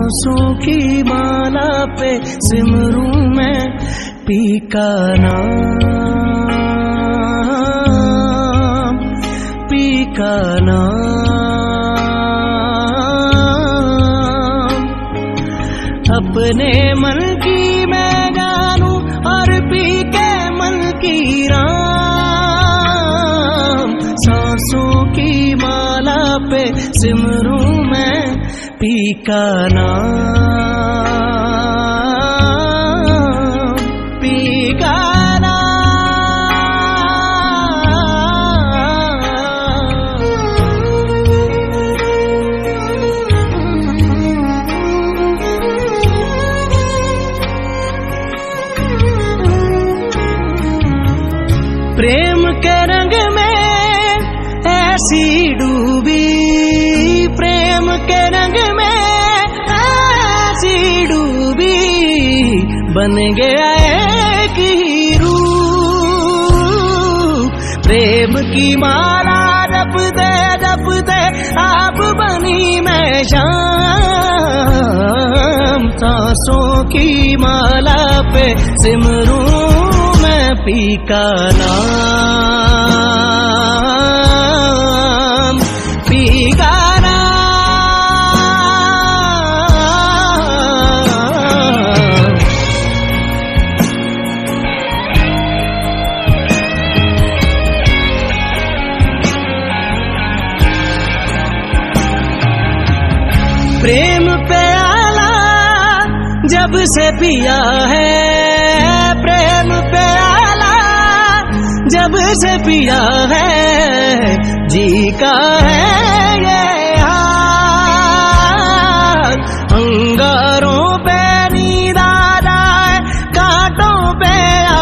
सांसों की माला पे सिमरूं मैं पी का नाम, पी का नाम। अपने मन की मैं जानूं और पी के मन की राम। सांसों की माला पे सिमरूं मैं पी का नाम, पी का प्रेम के रंग में ऐसी डूबी, प्रेम के रंग में ऐसी डूबी, बन गया एक ही रूप। प्रेम की माला जपते आप बनी मैं शाम। सांसों की माला पे सिमरूं मैं पी का नाम, पी का नाम। प्रेम प्याला जब से पिया है, प्रेम प्याला जब से पिया है, जी का है ये हाल। अंगारों पे नींद आ जाए, कांटों पे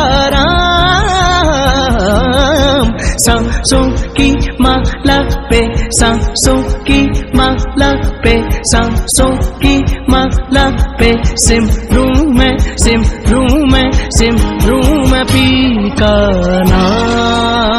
आराम। सांसों की माला पे, सांसों की माला पे, सांसों की माला पे सिमरूं मैं, सिमरूं मैं, सिमरूं मैं पी का नाम।